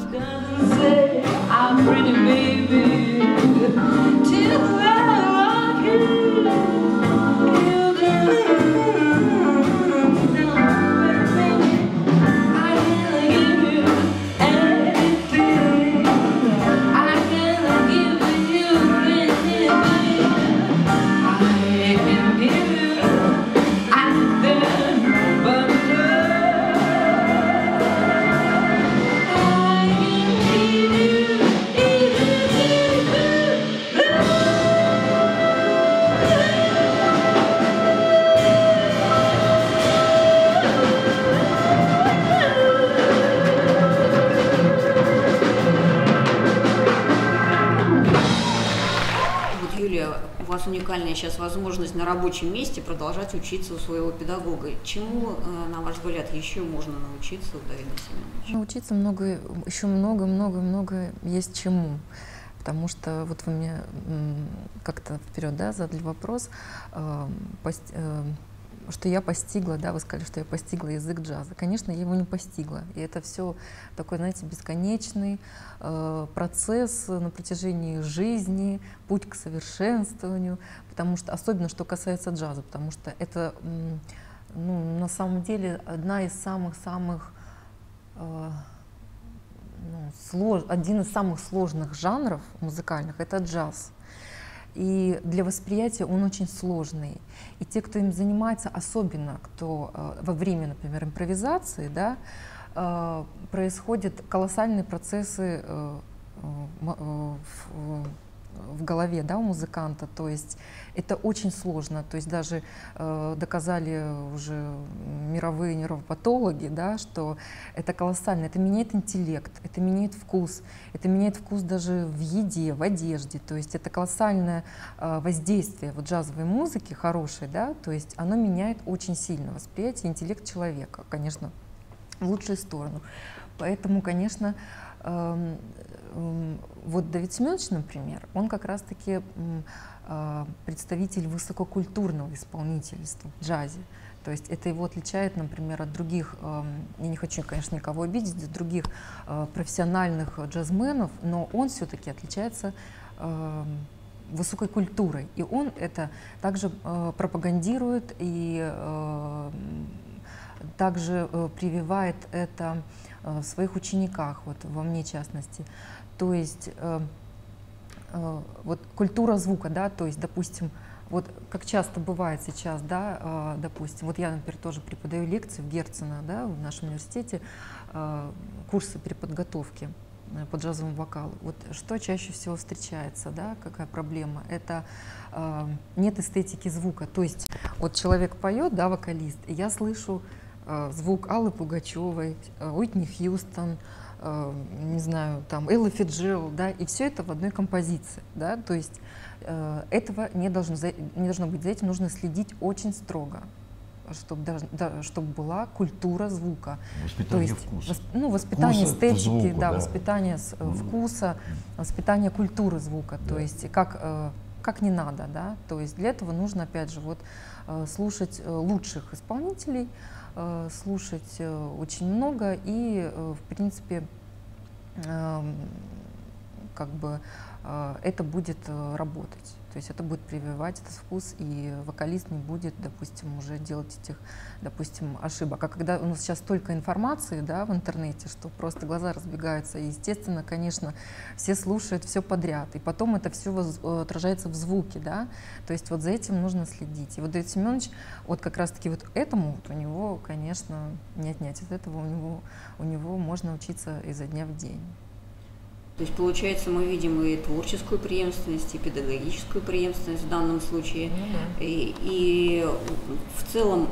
Уникальная сейчас возможность на рабочем месте продолжать учиться у своего педагога. Чему, на ваш взгляд, еще можно научиться у Давида Семеновича? Научиться много, еще много-много-много есть чему. Потому что вот вы мне как-то вперед, да, задали вопрос, э, пост, э, что я постигла, да, вы сказали, что я постигла язык джаза. Конечно, я его не постигла. И это все такой, знаете, бесконечный э, процесс на протяжении жизни, путь к совершенствованию, потому что, особенно что касается джаза, потому что это, ну, на самом деле, одна из самых-самых, э, ну, слож, один из самых сложных жанров музыкальных — это джаз. И для восприятия он очень сложный. И те, кто им занимается, особенно кто э, во время, например, импровизации, да, э, происходят колоссальные процессы э, э, в голове, да, у музыканта, то есть это очень сложно, то есть даже э, доказали уже мировые нейропатологи, да, что это колоссально, это меняет интеллект, это меняет вкус, это меняет вкус даже в еде, в одежде, то есть это колоссальное э, воздействие вот джазовой музыки хорошей, да, то есть оно меняет очень сильно восприятие, интеллект человека, конечно, в лучшую сторону. Поэтому, конечно, э, э, вот Давид Семенович, например, он как раз-таки э, представитель высококультурного исполнительства в джазе. То есть это его отличает, например, от других, э, я не хочу, конечно, никого обидеть, от других э, профессиональных джазменов, но он все-таки отличается э, высокой культурой. И он это также э, пропагандирует и э, также э, прививает это э, в своих учениках, вот во мне в частности. То есть э, э, вот культура звука, да, то есть, допустим, вот как часто бывает сейчас, да, э, допустим, вот я, например, тоже преподаю лекции в Герцена, да, в нашем университете, э, курсы переподготовки по джазовому вокалу. Вот что чаще всего встречается, да, какая проблема? Это э, нет эстетики звука. То есть вот человек поет, да, вокалист, и я слышу э, звук Аллы Пугачевой, э, Уитни Хьюстон, э, не знаю, там Элла Фиджеральд, да, и все это в одной композиции, да, то есть э, этого не должно, не должно быть, за этим нужно следить очень строго, чтобы, даже, да, чтобы была культура звука. Воспитание то есть, вкуса. Восп, ну, воспитание Вкуса эстетики, звуку, да, да. воспитание с, mm. вкуса, воспитание культуры звука, Да. то есть как, э, как не надо, да, то есть для этого нужно, опять же, вот, э, слушать э, лучших исполнителей, э, слушать э, очень много и, э, в принципе, э, как бы э, это будет э, работать. То есть это будет прививать этот вкус, и вокалист не будет, допустим, уже делать этих, допустим, ошибок. А когда у нас сейчас столько информации, да, в интернете, что просто глаза разбегаются, и, естественно, конечно, все слушают все подряд, и потом это все воз, отражается в звуке, да, то есть вот за этим нужно следить. И вот Давид Семенович, вот как раз-таки вот этому вот у него, конечно, не отнять от этого, у него, у него можно учиться изо дня в день. То есть, получается, мы видим и творческую преемственность, и педагогическую преемственность в данном случае. Ну, да. и, и в целом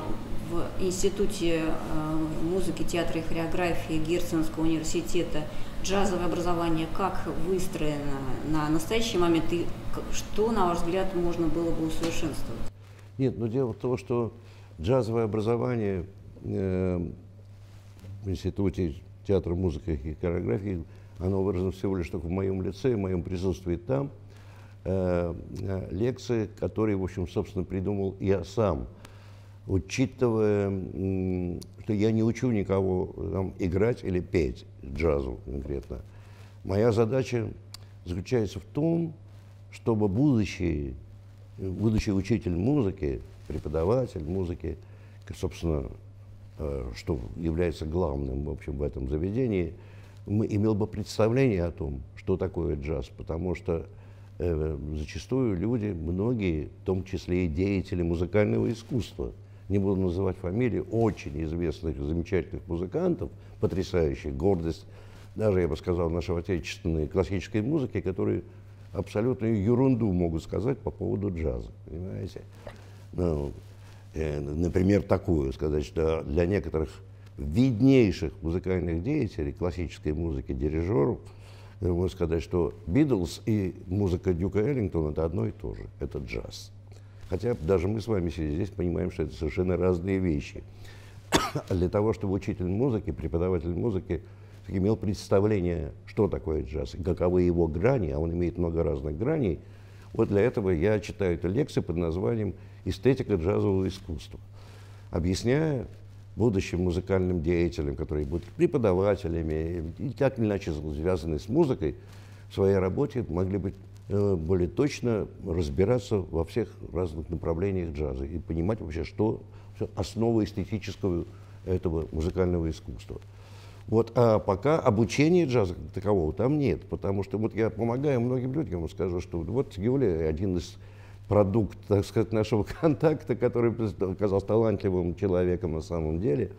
в Институте музыки, театра и хореографии Герценского университета джазовое образование как выстроено на настоящий момент, и что, на ваш взгляд, можно было бы усовершенствовать? Нет, но дело в том, что джазовое образование э, в Институте театра, музыки и хореографии, оно выражено всего лишь только в моем лице, в моем присутствии там. Э, э, лекции, которые, в общем, собственно, придумал я сам, учитывая, э, что я не учу никого там, играть или петь джазу конкретно. Моя задача заключается в том, чтобы будущий, будущий учитель музыки, преподаватель музыки, собственно, э, что является главным, в общем, в этом заведении, имел бы представление о том, что такое джаз, потому что э, зачастую люди, многие, в том числе и деятели музыкального искусства, не буду называть фамилии, очень известных, замечательных музыкантов, потрясающих, гордость, даже, я бы сказал, нашей отечественной классической музыки, которые абсолютную ерунду могут сказать по поводу джаза, понимаете? Ну, э, например, такую, сказать, что для некоторых виднейших музыкальных деятелей классической музыки, дирижеров, можно сказать, что Битлз и музыка Дюка Эллингтона — это одно и то же, это джаз. Хотя даже мы с вами здесь понимаем, что это совершенно разные вещи. Для того, чтобы учитель музыки, преподаватель музыки имел представление, что такое джаз, и каковы его грани, а он имеет много разных граней, вот для этого я читаю эту лекцию под названием «Эстетика джазового искусства», объясняя будущим музыкальным деятелям, которые будут преподавателями и так или иначе связаны с музыкой, в своей работе могли быть э, более точно разбираться во всех разных направлениях джаза и понимать вообще, что основа эстетического этого музыкального искусства. Вот, а пока обучения джаза как такового там нет, потому что вот я помогаю многим людям, я вам скажу, что вот Юлия один из продукт, так сказать, нашего контакта, который оказался талантливым человеком на самом деле,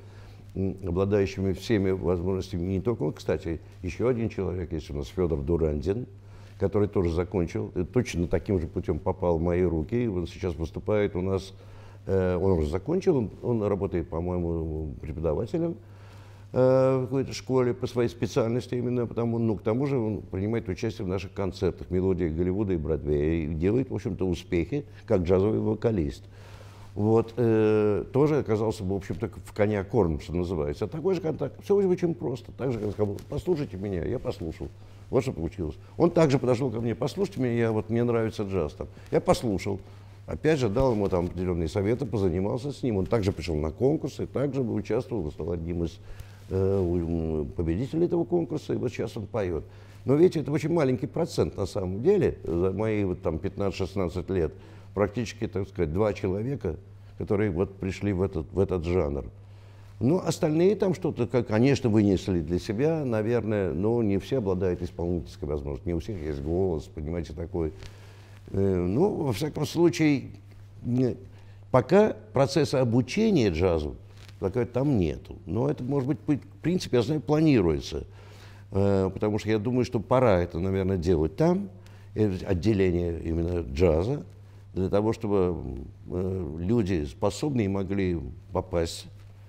обладающими всеми возможностями, не только он, кстати, еще один человек есть у нас, Федор Дурандин, который тоже закончил, и точно таким же путем попал в мои руки. И он сейчас выступает у нас, э, он уже закончил, он, он работает, по-моему, преподавателем э, в какой-то школе по своей специальности именно, потому, ну, к тому же он принимает участие в наших концертах, мелодиях Голливуда и Бродвея, и делает, в общем-то, успехи, как джазовый вокалист. Вот, э, тоже оказался, в общем-то, в коня корм, что называется. А такой же контакт, все очень просто. Так же, как сказал, послушайте меня, я послушал. Вот что получилось. Он также подошел ко мне, послушайте меня, я, вот, мне нравится джаз. Там. Я послушал. Опять же, дал ему там определенные советы, позанимался с ним. Он также пришел на конкурс и также участвовал, стал одним из э, победителей этого конкурса. И вот сейчас он поет. Но видите, это очень маленький процент на самом деле. За мои вот, там, пятнадцать-шестнадцать лет практически, так сказать, два человека, которые вот пришли в этот, в этот жанр. Ну, остальные там что-то, конечно, вынесли для себя, наверное, но не все обладают исполнительской возможностью, не у всех есть голос, понимаете, такой. Ну, во всяком случае, пока процесса обучения джазу там нету. Но это, может быть, в принципе, я знаю, планируется. Потому что я думаю, что пора это, наверное, делать там, отделение именно джаза, для того, чтобы люди способные могли попасть.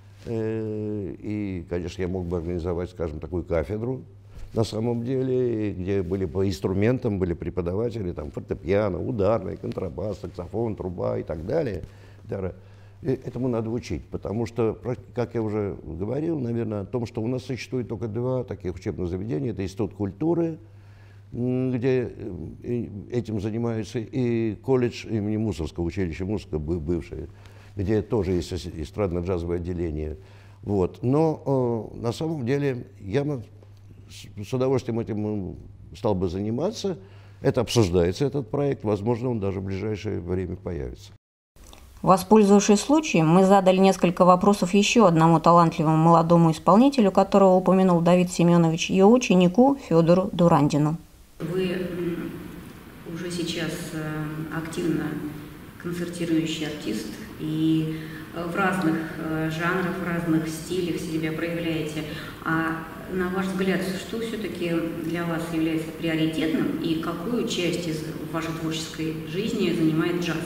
И, конечно, я мог бы организовать, скажем, такую кафедру, на самом деле, где были по инструментам, были преподаватели, там, фортепиано, ударный, контрабас, саксофон, труба и так далее. Этому надо учить, потому что, как я уже говорил, наверное, о том, что у нас существует только два таких учебных заведения. Это Институт культуры, где этим занимаются, и колледж имени Мусорского, училище Мусорского, бывшее, где тоже есть эстрадно-джазовое отделение. Вот. Но э, на самом деле я с, с удовольствием этим стал бы заниматься. Это обсуждается, этот проект. Возможно, он даже в ближайшее время появится. Воспользовавшись случаем, мы задали несколько вопросов еще одному талантливому молодому исполнителю, которого упомянул Давид Семенович, ее ученику Федору Дурандину. Вы уже сейчас активно концертирующий артист и в разных жанрах, в разных стилях себя проявляете. А на ваш взгляд, что все-таки для вас является приоритетным и какую часть из вашей творческой жизни занимает джаз?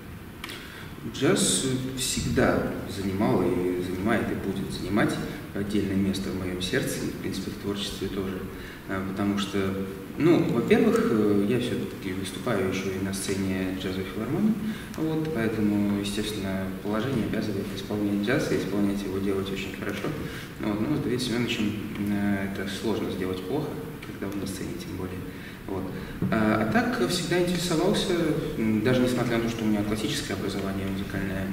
Джаз всегда занимал и занимает и будет занимать отдельное место в моем сердце, и, в принципе, в творчестве тоже. Потому что, ну, во-первых, я все-таки выступаю еще и на сцене джазовой филармонии, вот, поэтому, естественно, положение обязывает исполнять джаз и исполнять его делать очень хорошо. Вот, ну, с Давидом Семеновичем это сложно сделать плохо, когда он на сцене, тем более. Вот. А, а так всегда интересовался, даже несмотря на то, что у меня классическое образование музыкальное,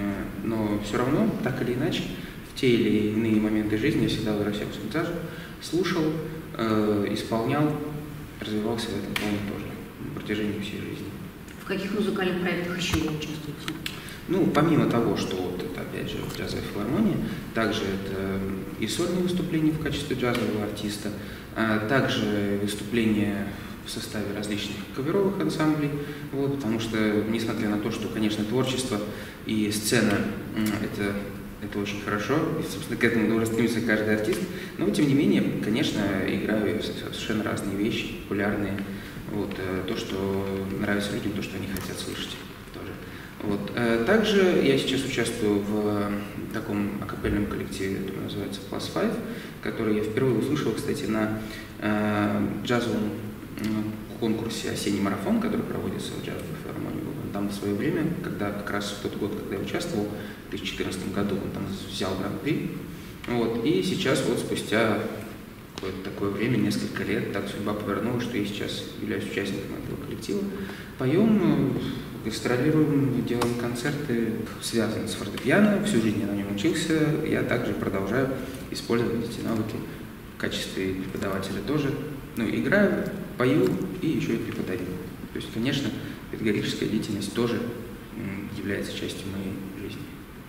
но все равно, так или иначе, в те или иные моменты жизни я всегда возвращался к джазу, слушал, э, исполнял, развивался в этом плане тоже на протяжении всей жизни. В каких музыкальных проектах еще вы участвуете? Ну, помимо того, что вот это, опять же, джазовая филармония, также это и сольные выступления в качестве джазового артиста, а также выступления в составе различных каверовых ансамблей, вот, потому что, несмотря на то, что, конечно, творчество и сцена – это, это очень хорошо, и, собственно, к этому должен стремиться каждый артист, но, тем не менее, конечно, играю совершенно разные вещи, популярные, вот, то, что нравится людям, то, что они хотят слышать тоже. Вот. Также я сейчас участвую в таком акапельном коллективе, который называется Plus Five, который я впервые услышал, кстати, на э, джазовом конкурсе «Осенний марафон», который проводится в джазовой филармонии. Там в свое время, когда как раз в тот год, когда я участвовал, в две тысячи четырнадцатом году, он там взял гран-при. Вот. И сейчас вот спустя какое-то такое время, несколько лет, так судьба повернула, что я сейчас являюсь участником этого коллектива. Поем, гастролируем, делаем концерты, связанные с фортепиано. Всю жизнь я на нем учился. Я также продолжаю использовать эти навыки в качестве преподавателя тоже. Ну, играю, пою и еще и преподаю. То есть, конечно, педагогическая деятельность тоже является частью моей жизни.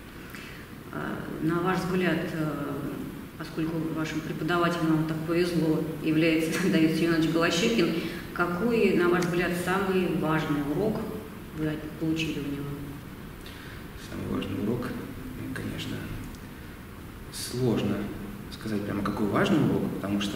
На ваш взгляд, поскольку вашим преподавателем вам так повезло, является Давид Семенович Голощекин, какой, на ваш взгляд, самый важный урок вы получили у него? Самый важный урок, конечно, сложно сказать прямо какой важный урок, потому что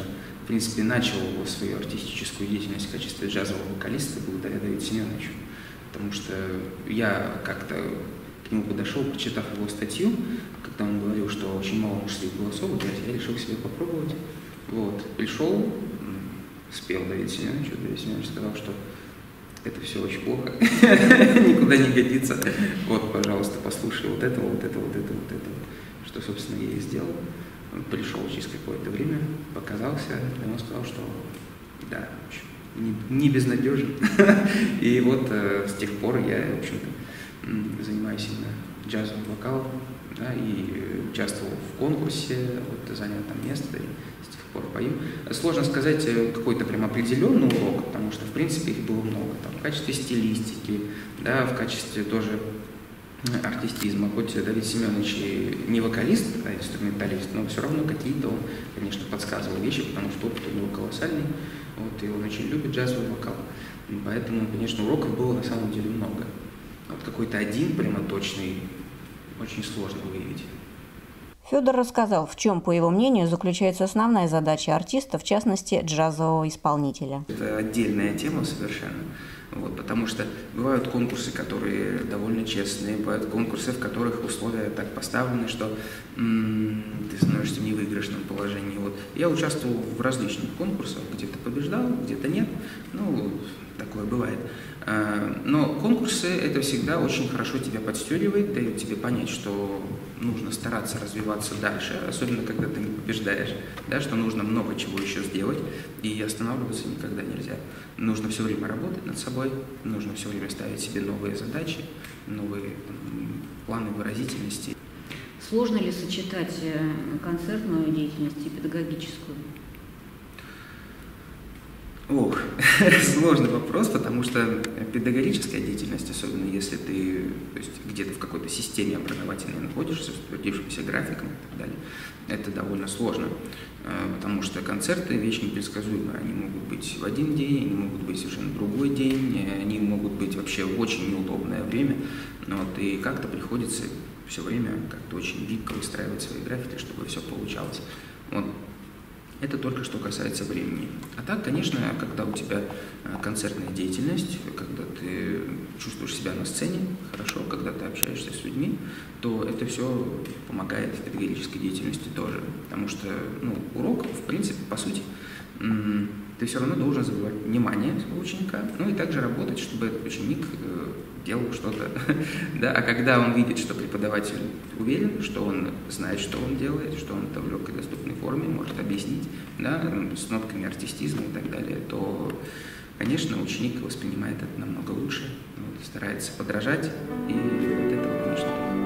в принципе, начал свою артистическую деятельность в качестве джазового вокалиста благодаря Давиду Семеновичу. Потому что я как-то к нему подошел, прочитав его статью, когда он говорил, что очень мало мужских голосов, я решил себе попробовать. Вот. Пришел, спел Давид Семенович, Давид Семенович сказал, что это все очень плохо, никуда не годится. Вот, пожалуйста, послушай вот этого, вот этого, вот этого, вот этого. Что, собственно, я и сделал. Он пришел через какое-то время, показался, и он сказал, что да, не, не безнадежен. И вот э, с тех пор я, в общем-то, занимаюсь именно джазовым вокалом, да, и участвовал в конкурсе, вот, занял там место, и с тех пор пою. Сложно сказать какой-то прям определенный урок, потому что, в принципе, их было много. Там, в качестве стилистики, да, в качестве тоже артистизма. Хоть Давид Семенович не вокалист, а инструменталист, но все равно какие-то он, конечно, подсказывал вещи, потому что опыт у него колоссальный, вот, и он очень любит джазовый вокал. И поэтому, конечно, уроков было на самом деле много. Вот какой-то один прямо точный очень сложно выявить. Федор рассказал, в чем, по его мнению, заключается основная задача артиста, в частности, джазового исполнителя. Это отдельная тема совершенно. Вот, потому что бывают конкурсы, которые довольно честные, бывают конкурсы, в которых условия так поставлены, что м- ты становишься в невыигрышном положении. Вот. Я участвовал в различных конкурсах, где-то побеждал, где-то нет, ну, такое бывает. Но конкурсы — это всегда очень хорошо тебя подстегивает, дает тебе понять, что нужно стараться развиваться дальше, особенно когда ты не побеждаешь, да, что нужно много чего еще сделать, и останавливаться никогда нельзя. Нужно все время работать над собой, нужно все время ставить себе новые задачи, новые там, планы выразительности. Сложно ли сочетать концертную деятельность и педагогическую? Ох, сложный вопрос, потому что педагогическая деятельность, особенно если ты то есть, где-то в какой-то системе образовательной находишься, с утвердившимся графиком и так далее, это довольно сложно, потому что концерты вещь непредсказуемая. Они могут быть в один день, они могут быть совершенно в другой день, они могут быть вообще в очень неудобное время, вот, и как-то приходится все время как-то очень гибко выстраивать свои графики, чтобы все получалось. Вот. Это только что касается времени. А так, конечно, когда у тебя концертная деятельность, когда ты чувствуешь себя на сцене хорошо, когда ты общаешься с людьми, то это все помогает в педагогической деятельности тоже. Потому что ну, урок, в принципе, по сути, ты все равно должен завоевать внимание своего ученика, ну и также работать, чтобы этот ученик делал что-то. Да? А когда он видит, что преподаватель уверен, что он знает, что он делает, что он это в легкой доступной форме может объяснить, да, с нотками артистизма и так далее, то, конечно, ученик воспринимает это намного лучше, вот, старается подражать, и от этого, конечно,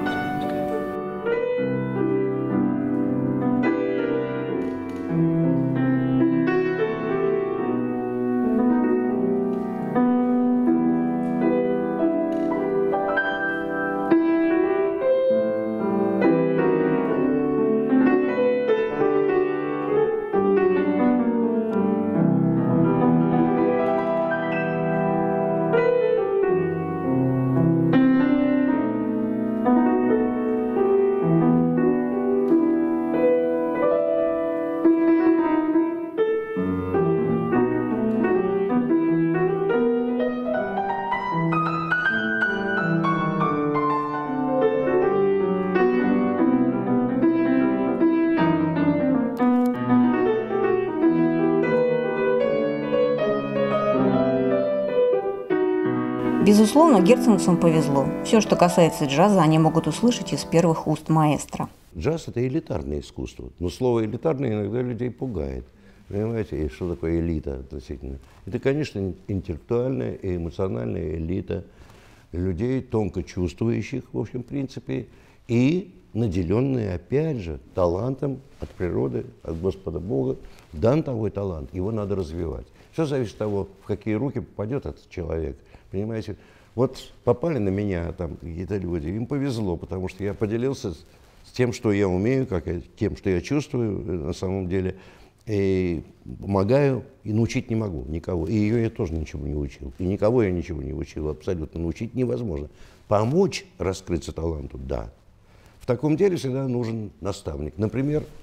Безусловно, герценовцам повезло. Все, что касается джаза, они могут услышать из первых уст маэстро. Джаз – это элитарное искусство. Но слово «элитарное» иногда людей пугает. Понимаете, и что такое элита относительно? Это, конечно, интеллектуальная и эмоциональная элита людей, тонко чувствующих, в общем, в принципе, и наделенные, опять же, талантом от природы, от Господа Бога. Дан такой талант, его надо развивать. Все зависит от того, в какие руки попадет этот человек. Понимаете, вот попали на меня там какие-то люди, им повезло, потому что я поделился с, с тем, что я умею, как я, тем, что я чувствую на самом деле, и помогаю, и научить не могу никого. И ее я тоже ничего не учил, и никого я ничего не учил, абсолютно научить невозможно. Помочь раскрыться таланту – да. В таком деле всегда нужен наставник. Например,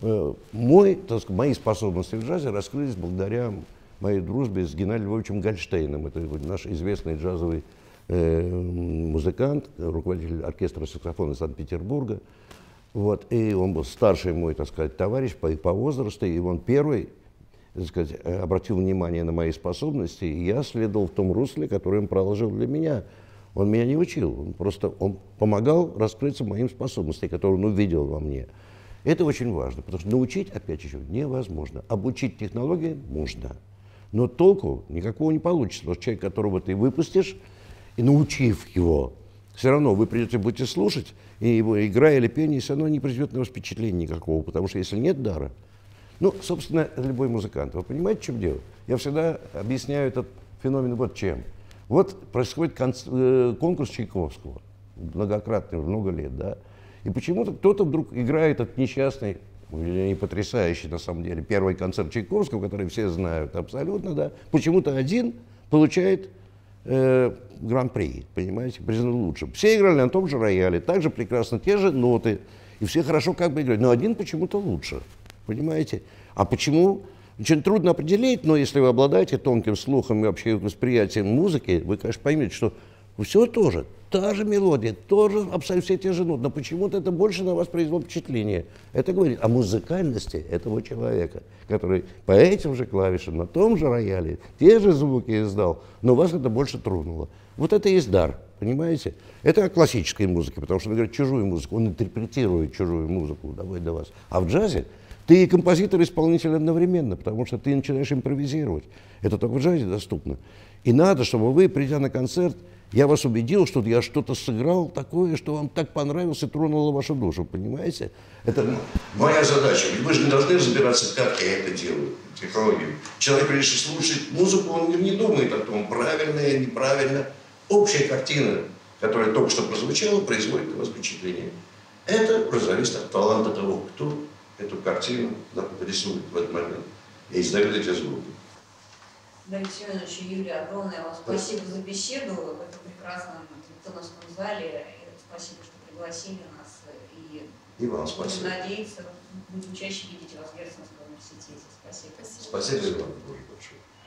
Мой, так сказать, мои способности в джазе раскрылись благодаря моей дружбе с Геннадием Львовичем Гольштейном. Это наш известный джазовый э, музыкант, руководитель оркестра саксофона Санкт-Петербурга. Вот, и он был старший мой, так сказать, товарищ по, по возрасту, и он первый, так сказать, обратил внимание на мои способности, и я следовал в том русле, которое он проложил для меня. Он меня не учил, он просто он помогал раскрыться моим способностям, которые он увидел во мне. Это очень важно, потому что научить, опять же, невозможно. Обучить технологии можно, но толку никакого не получится. Потому что человек, которого ты выпустишь, и научив его, все равно вы придете, будете слушать, и его игра или пение все равно не произведет на вас впечатления никакого, потому что если нет дара, ну, собственно, любой музыкант. Вы понимаете, в чем дело? Я всегда объясняю этот феномен вот чем. Вот происходит конкурс Чайковского, многократный, много лет, да, и почему-то кто-то вдруг играет этот несчастный, или потрясающий, на самом деле, первый концерт Чайковского, который все знают абсолютно, да, почему-то один получает э, гран-при, понимаете, признан лучшим. Все играли на том же рояле, также прекрасно, те же ноты, и все хорошо как бы играют, но один почему-то лучше, понимаете. А почему? Очень трудно определить, но если вы обладаете тонким слухом и вообще восприятием музыки, вы, конечно, поймете, что все тоже, та же мелодия, тоже абсолютно все те же ноты, но почему-то это больше на вас произвело впечатление. Это говорит о музыкальности этого человека, который по этим же клавишам, на том же рояле, те же звуки издал, но вас это больше тронуло. Вот это и есть дар, понимаете? Это о классической музыке, потому что он говорит чужую музыку, он интерпретирует чужую музыку, давай до вас. А в джазе ты и композитор, и исполнитель одновременно, потому что ты начинаешь импровизировать. Это только в джазе доступно. И надо, чтобы вы, придя на концерт, я вас убедил, что я что-то сыграл такое, что вам так понравилось и тронуло вашу душу, понимаете? Это моя задача. Вы же не должны разбираться, как я это делаю, технологию. Человек, прежде чем слушать музыку, он не думает о том, правильно или неправильно. Общая картина, которая только что прозвучала, производит на вас впечатление. Это уже зависит от таланта того, кто эту картину рисует в этот момент и издает эти звуки. Давид Семенович и Юлия, огромное вам спасибо за беседу в этом прекрасном Тоновском зале. Спасибо, что пригласили нас. И, и вам спасибо. Надеяться, будем чаще видеть вас в Герценовском университете. Спасибо. Спасибо, спасибо вам тоже большое.